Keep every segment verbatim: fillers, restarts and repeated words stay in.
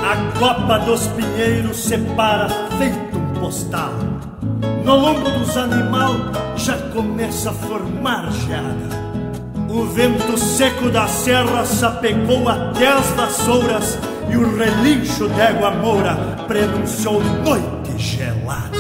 A copa dos pinheiros separa feito um postal. No lombo dos animais já começa a formar geada. O vento seco da serra sapecou até as vassouras e o relincho d'égua moura prenunciou noite gelada.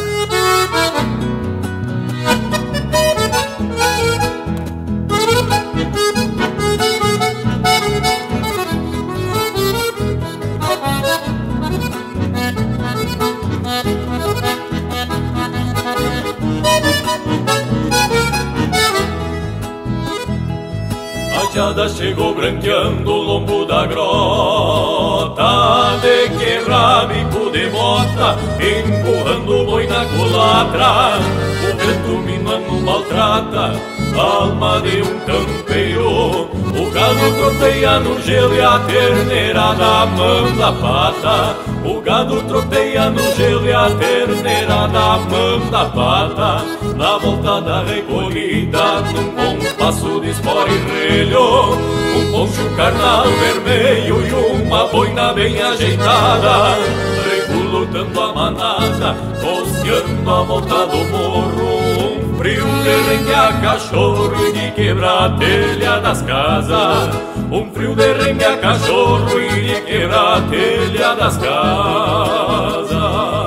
A geada chegou branqueando o lombo da grota, de quebrar bico de bota, empurrando o boi na culatra. O vento minando maltrata a alma de um campeiro. O gado troteia no gelo e a terneirada manda pata. O gado troteia no gelo e a terneirada manda pata. Na volta da recolhida, num compasso de espora e relho, um poncho carnal vermelho e uma boina bem ajeitada, recolutando a manada, costeando a volta do morro. Um frio de rengar cachorro e de quebrar a telha das casas. Um frio de rengar cachorro e de quebrar a telha das casas.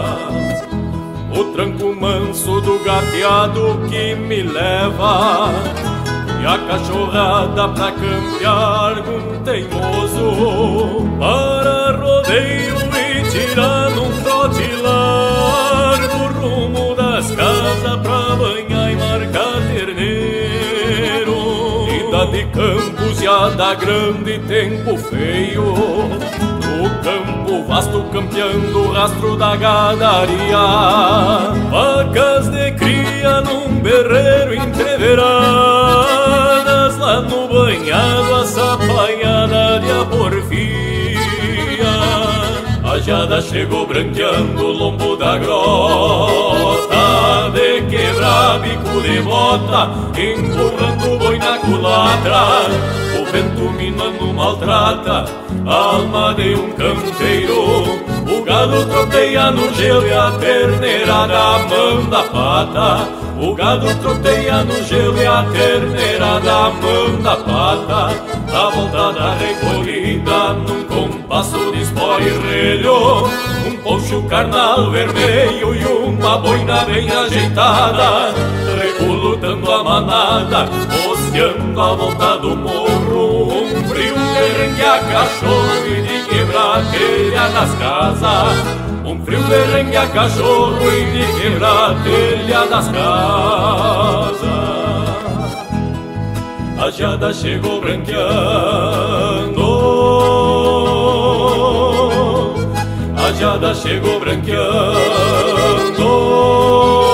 O tranco manso do gateado que me leva e a cachorrada pra campear um teimoso para rodeio e tirar num trote largo rumo das casas pra banhar e marcar terneiro. Ida de campos e a da grande tempo feio, no campo vasto campeando o rastro da gadaria. Vacas de cria num berreiro entreveradas, lá no banhado a sapaiana de a porfia. A geada chegou branqueando o lombo da grota, de quebrar bico de bota, empurrando o boi na culatra. O vento minando maltrata a alma de um campeiro. O gado troteia no gelo e a terneirada manda pata. O gado troteia no gelo e a terneirada manda pata. A volta da recolhida, num compasso de espora e relho, um poncho carnal vermelho e uma boina bem ajeitada, recolutando a manada, costeando a volta do morro. Um frio de rengar cachorro e de quebrar a telha das casas. Um frio de rengar cachorro e de quebrar a telha das casas. A geada chegou branqueando, a geada chegou branqueando.